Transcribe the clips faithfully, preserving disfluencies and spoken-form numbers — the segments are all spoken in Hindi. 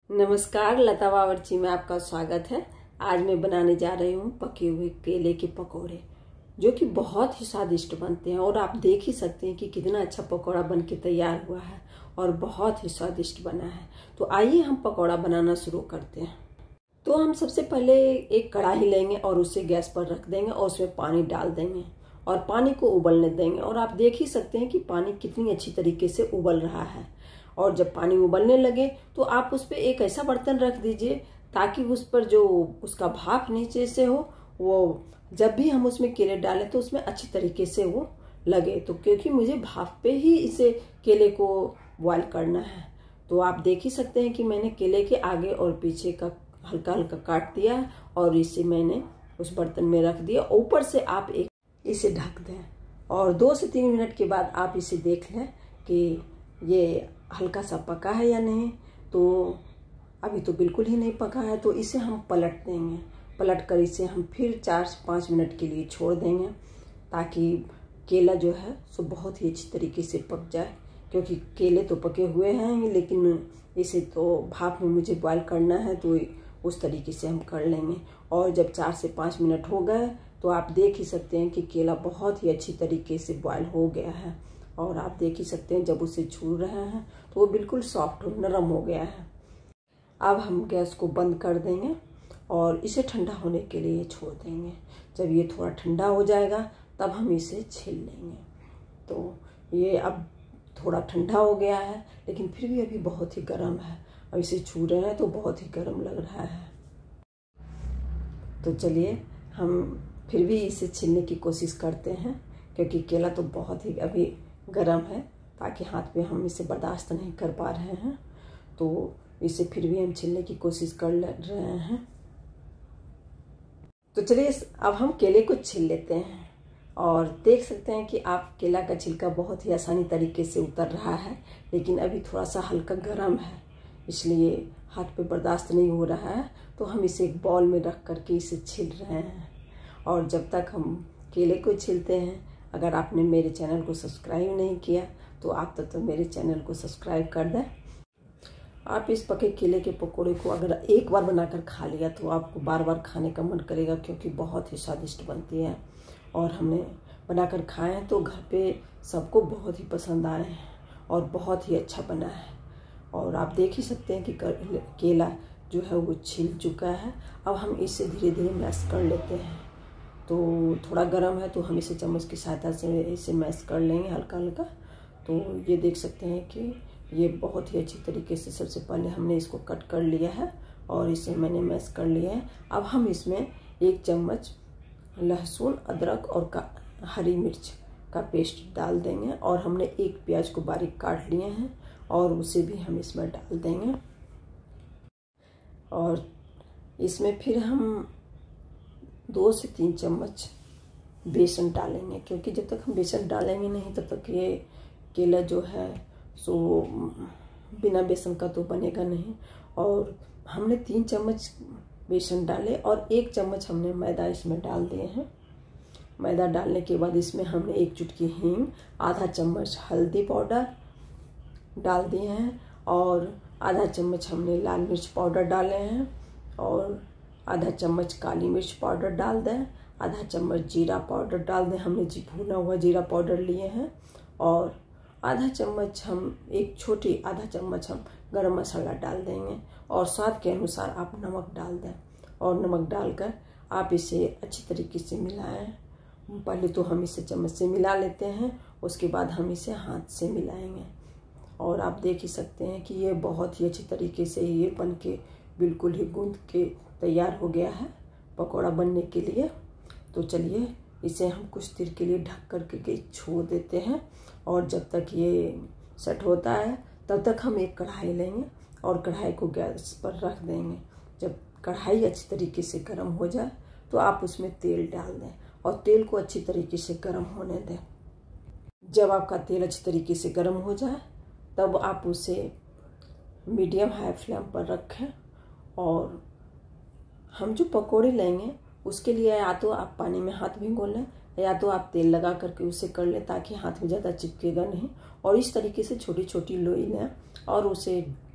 नमस्कार, लता बावर्ची में आपका स्वागत है। आज मैं बनाने जा रही हूँ पके हुए केले के पकोड़े, जो कि बहुत ही स्वादिष्ट बनते हैं। और आप देख ही सकते हैं कि कितना अच्छा पकोड़ा बन के तैयार हुआ है और बहुत ही स्वादिष्ट बना है। तो आइए हम पकोड़ा बनाना शुरू करते हैं। तो हम सबसे पहले एक कढ़ाई लेंगे और उसे गैस पर रख देंगे और उसमें पानी डाल देंगे और पानी को उबलने देंगे। और आप देख ही सकते हैं कि पानी कितनी अच्छी तरीके से उबल रहा है। और जब पानी उबलने लगे तो आप उस पर एक ऐसा बर्तन रख दीजिए ताकि उस पर जो उसका भाप नीचे से हो, वो जब भी हम उसमें केले डालें तो उसमें अच्छी तरीके से वो लगे। तो क्योंकि मुझे भाप पे ही इसे केले को बॉयल करना है, तो आप देख ही सकते हैं कि मैंने केले के आगे और पीछे का हल्का हल्का काट दिया और इसे मैंने उस बर्तन में रख दिया। ऊपर से आप एक इसे ढक दें और दो से तीन मिनट के बाद आप इसे देख लें कि ये हल्का सा पका है या नहीं। तो अभी तो बिल्कुल ही नहीं पका है, तो इसे हम पलट देंगे। पलट कर इसे हम फिर चार से पाँच मिनट के लिए छोड़ देंगे ताकि केला जो है सो बहुत ही अच्छी तरीके से पक जाए। क्योंकि केले तो पके हुए हैं, लेकिन इसे तो भाप में मुझे बॉयल करना है, तो उस तरीके से हम कर लेंगे। और जब चार से पाँच मिनट हो गए तो आप देख ही सकते हैं कि केला बहुत ही अच्छी तरीके से बॉयल हो गया है। और आप देख ही सकते हैं जब उसे छू रहे हैं तो वो बिल्कुल सॉफ्ट और नरम हो गया है। अब हम गैस को बंद कर देंगे और इसे ठंडा होने के लिए छोड़ देंगे। जब ये थोड़ा ठंडा हो जाएगा तब हम इसे छील लेंगे। तो ये अब थोड़ा ठंडा हो गया है, लेकिन फिर भी अभी बहुत ही गर्म है। अब इसे छू रहे हैं तो बहुत ही गर्म लग रहा है। तो चलिए हम फिर भी इसे छीलने की कोशिश करते हैं, क्योंकि केला तो बहुत ही अभी गर्म है, ताकि हाथ पे हम इसे बर्दाश्त नहीं कर पा रहे हैं। तो इसे फिर भी हम छीलने की कोशिश कर रहे हैं। तो चलिए अब हम केले को छील लेते हैं और देख सकते हैं कि आप केला का छिलका बहुत ही आसानी तरीके से उतर रहा है, लेकिन अभी थोड़ा सा हल्का गर्म है, इसलिए हाथ पे बर्दाश्त नहीं हो रहा है। तो हम इसे एक बाउल में रख करके इसे छील रहे हैं। और जब तक हम केले को छीलते हैं, अगर आपने मेरे चैनल को सब्सक्राइब नहीं किया तो आप तब तो मेरे चैनल को सब्सक्राइब कर दें। आप इस पके केले के पकोड़े को अगर एक बार बनाकर खा लिया तो आपको बार बार खाने का मन करेगा, क्योंकि बहुत ही स्वादिष्ट बनती है। और हमने बनाकर खाए हैं तो घर पे सबको बहुत ही पसंद आए हैं और बहुत ही अच्छा बना है। और आप देख ही सकते हैं कि केला जो है वो छिल चुका है। अब हम इसे धीरे धीरे मैश कर लेते हैं। तो थोड़ा गर्म है तो हम इसे चम्मच की सहायता से इसे मैश कर लेंगे हल्का हल्का। तो ये देख सकते हैं कि ये बहुत ही अच्छी तरीके से सबसे पहले हमने इसको कट कर लिया है और इसे मैंने मैश कर लिया है। अब हम इसमें एक चम्मच लहसुन, अदरक और का हरी मिर्च का पेस्ट डाल देंगे। और हमने एक प्याज को बारीक काट लिए हैं और उसे भी हम इसमें डाल देंगे। और इसमें फिर हम दो से तीन चम्मच बेसन डालेंगे, क्योंकि जब तक हम बेसन डालेंगे नहीं तब तक ये केला जो है सो बिना बेसन का तो बनेगा नहीं। और हमने तीन चम्मच बेसन डाले और एक चम्मच हमने मैदा इसमें डाल दिए हैं। मैदा डालने के बाद इसमें हमने एक चुटकी हींग, आधा चम्मच हल्दी पाउडर डाल दिए हैं और आधा चम्मच हमने लाल मिर्च पाउडर डाले हैं और आधा चम्मच काली मिर्च पाउडर डाल दें, आधा चम्मच जीरा पाउडर डाल दें। हमने जी भुना हुआ जीरा पाउडर लिए हैं। और आधा चम्मच हम एक छोटी आधा चम्मच हम गरम मसाला डाल देंगे। और स्वाद के अनुसार आप नमक डाल दें। और नमक डालकर आप इसे अच्छी तरीके से मिलाएं। पहले तो हम इसे चम्मच से मिला लेते हैं, उसके बाद हम इसे हाथ से मिलाएंगे। और आप देख ही सकते हैं कि ये बहुत ही अच्छी तरीके से ये बन के बिल्कुल ही गूंद के तैयार हो गया है पकौड़ा बनने के लिए। तो चलिए इसे हम कुछ देर के लिए ढक कर के छोड़ देते हैं। और जब तक ये सेट होता है तब तक हम एक कढ़ाई लेंगे और कढ़ाई को गैस पर रख देंगे। जब कढ़ाई अच्छी तरीके से गर्म हो जाए तो आप उसमें तेल डाल दें और तेल को अच्छी तरीके से गर्म होने दें। जब आपका तेल अच्छी तरीके से गर्म हो जाए तब आप उसे मीडियम हाई फ्लेम पर रखें। और हम जो पकोड़े लेंगे उसके लिए या तो आप पानी में हाथ भिगो लें या तो आप तेल लगा करके उसे कर लें, ताकि हाथ में ज़्यादा चिपकेगा नहीं। और इस तरीके से छोटी छोटी लोई लें और उसे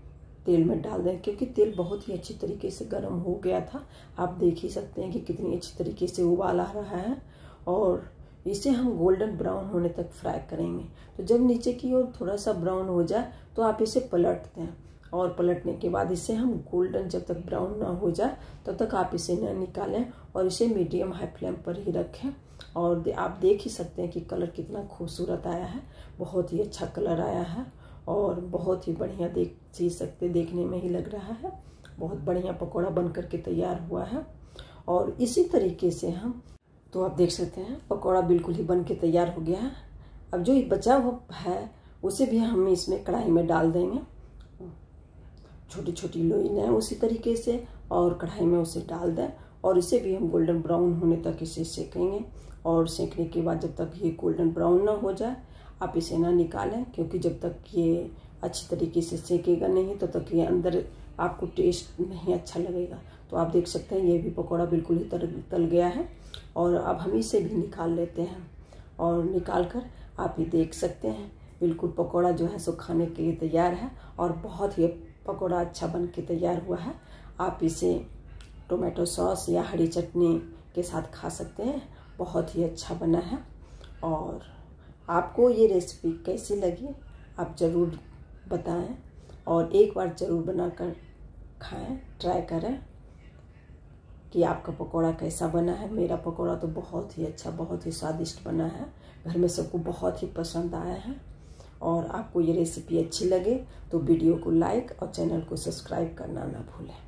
तेल में डाल दें, क्योंकि तेल बहुत ही अच्छी तरीके से गर्म हो गया था। आप देख ही सकते हैं कि कितनी अच्छी तरीके से उबाल आ रहा है। और इसे हम गोल्डन ब्राउन होने तक फ्राई करेंगे। तो जब नीचे की ओर थोड़ा सा ब्राउन हो जाए तो आप इसे पलट दें, और पलटने के बाद इसे हम गोल्डन जब तक ब्राउन ना हो जाए तब तक आप इसे न निकालें और इसे मीडियम हाई फ्लेम पर ही रखें। और दे, आप देख ही सकते हैं कि कलर कितना खूबसूरत आया है, बहुत ही अच्छा कलर आया है और बहुत ही बढ़िया देख जी सकते देखने में ही लग रहा है। बहुत बढ़िया पकौड़ा बन करके तैयार हुआ है। और इसी तरीके से हम, तो आप देख सकते हैं पकौड़ा बिल्कुल ही बन के तैयार हो गया है। अब जो बचा हुआ है उसे भी हम इसमें कढ़ाई में डाल देंगे, छोटी छोटी लोई लें उसी तरीके से और कढ़ाई में उसे डाल दें और इसे भी हम गोल्डन ब्राउन होने तक इसे सेकेंगे। और सेकने के बाद जब तक ये गोल्डन ब्राउन ना हो जाए आप इसे ना निकालें, क्योंकि जब तक ये अच्छी तरीके से सेकेगा नहीं तब तक ये अंदर आपको टेस्ट नहीं अच्छा लगेगा। तो आप देख सकते हैं ये भी पकौड़ा बिल्कुल ही तल तल गया है। और अब हम इसे भी निकाल लेते हैं और निकाल कर आप ये देख सकते हैं बिल्कुल पकौड़ा जो है सो खाने के लिए तैयार है और बहुत ही पकौड़ा अच्छा बन के तैयार हुआ है। आप इसे टोमेटो सॉस या हरी चटनी के साथ खा सकते हैं, बहुत ही अच्छा बना है। और आपको ये रेसिपी कैसी लगी आप ज़रूर बताएं और एक बार ज़रूर बनाकर खाएं, ट्राई करें कि आपका पकौड़ा कैसा बना है। मेरा पकौड़ा तो बहुत ही अच्छा, बहुत ही स्वादिष्ट बना है, घर में सबको बहुत ही पसंद आया है। और आपको ये रेसिपी अच्छी लगे तो वीडियो को लाइक और चैनल को सब्सक्राइब करना ना भूलें।